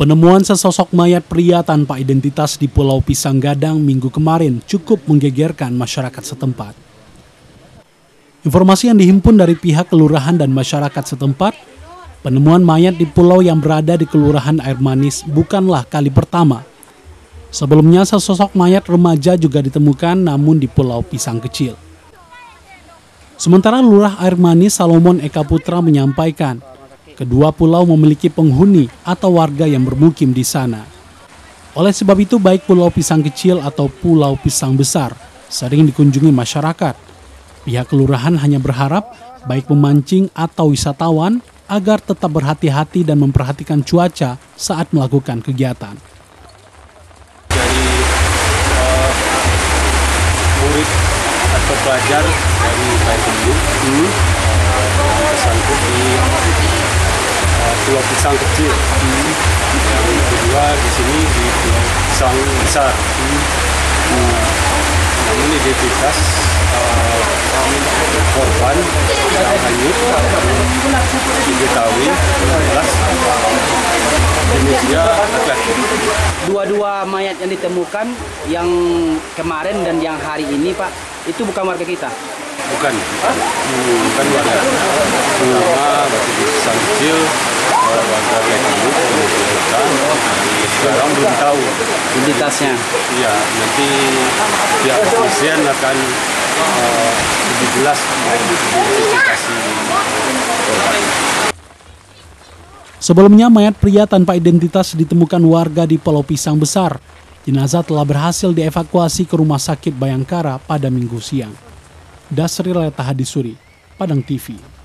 Penemuan sesosok mayat pria tanpa identitas di Pulau Pisang Gadang Minggu kemarin cukup menggegerkan masyarakat setempat. Informasi yang dihimpun dari pihak kelurahan dan masyarakat setempat, penemuan mayat di pulau yang berada di Kelurahan Air Manis bukanlah kali pertama. Sebelumnya sesosok mayat remaja juga ditemukan namun di Pulau Pisang Kecil. Sementara Lurah Air Manis Salomon Eka Putra menyampaikan, kedua pulau memiliki penghuni atau warga yang bermukim di sana. Oleh sebab itu baik Pulau Pisang Kecil atau Pulau Pisang Besar sering dikunjungi masyarakat. Pihak kelurahan hanya berharap baik pemancing atau wisatawan agar tetap berhati-hati dan memperhatikan cuaca saat melakukan kegiatan. Dari murid atau pelajar dari Payakumbuh tersangkut di Pulau Pisang Kecil. Yang kedua di sini di Pulau Pisang Besar. Namun identitas korban yang hanyut diketahui jelas jenisnya laki-laki. Dua-dua mayat yang ditemukan yang kemarin dan yang hari ini, Pak, itu bukan warga kita? Bukan warga. Pertama waktu di Pisang Kecil warga Payakumbuh sekarang belum tahu Identitasnya. Iya, nanti pihak kepolisian akan lebih jelas identifikasi korban. Sebelumnya mayat pria tanpa identitas ditemukan warga di Pulau Pisang Besar. Jenazah telah berhasil dievakuasi ke Rumah Sakit Bayangkara pada Minggu siang. Dasril Letahadisuri, Padang TV.